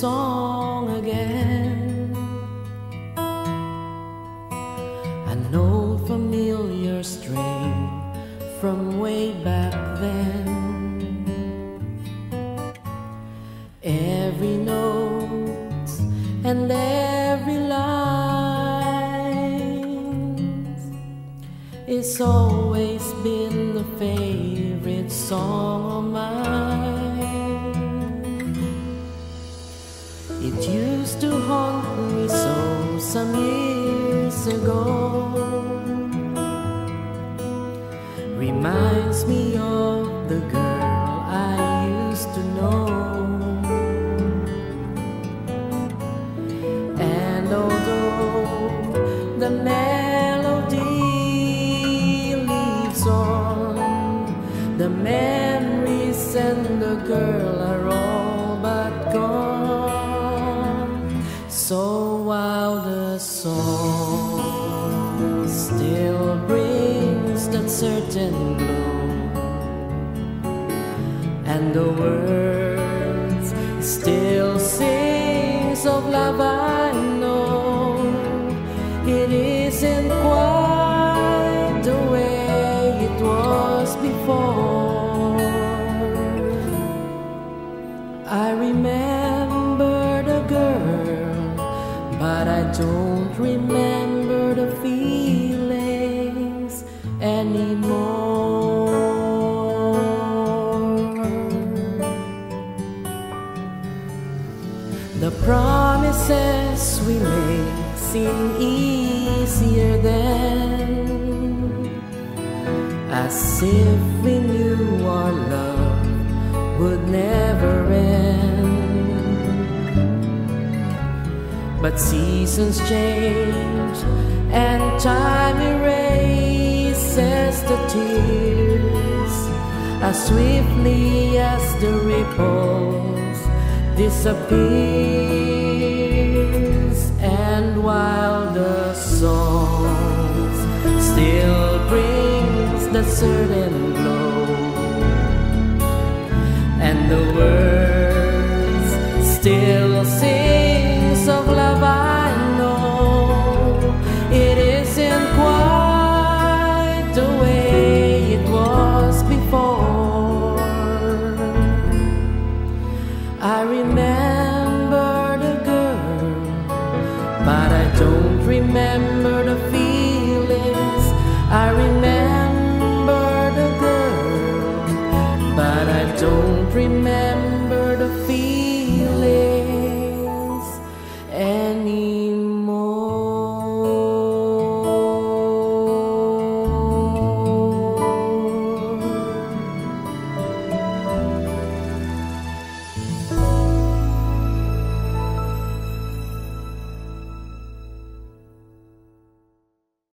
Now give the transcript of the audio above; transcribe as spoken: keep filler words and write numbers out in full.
song again. An old familiar strain from way back then. Every note and every line it's always been a favorite song of mine. It used to haunt me so some years ago. Reminds me of the girl I used to know. And although the melody lives on, the memories and the girl are all but gone. So while the song still brings that certain glow, and the words still sings of love, I know it isn't quite the way it was before. I remember the girl, but I don't remember the feelings anymore. The promises we made seem easier then, as if we knew our love would never end. But seasons change and time erases the tears as swiftly as the ripples disappears. And while the songs still brings that certain glow, and the words still sings of love, I know it isn't quite the way it was before. I remember the girl, but I don't remember the feelings. I remember the girl, but I don't remember the feelings.